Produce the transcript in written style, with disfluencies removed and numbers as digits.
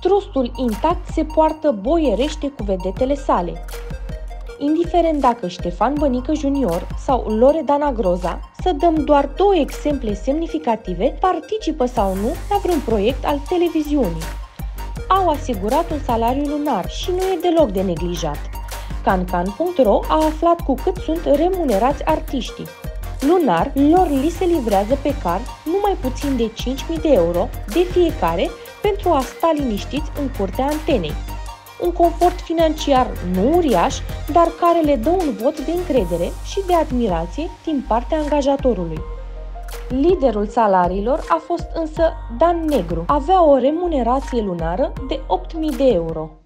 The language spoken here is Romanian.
Trustul intact se poartă boierește cu vedetele sale. Indiferent dacă Ștefan Bănică Junior sau Loredana Groza, să dăm doar două exemple semnificative, participă sau nu la vreun proiect al televiziunii. Au asigurat un salariu lunar și nu e deloc de neglijat. Cancan.ro a aflat cu cât sunt remunerați artiștii. Lunar, lor li se livrează pe card numai puțin de 5.000 de euro de fiecare pentru a sta liniștiți în curtea antenei. Un confort financiar nu uriaș, dar care le dă un vot de încredere și de admirație din partea angajatorului. Liderul salariilor a fost însă Dan Negru. Avea o remunerație lunară de 8.000 de euro.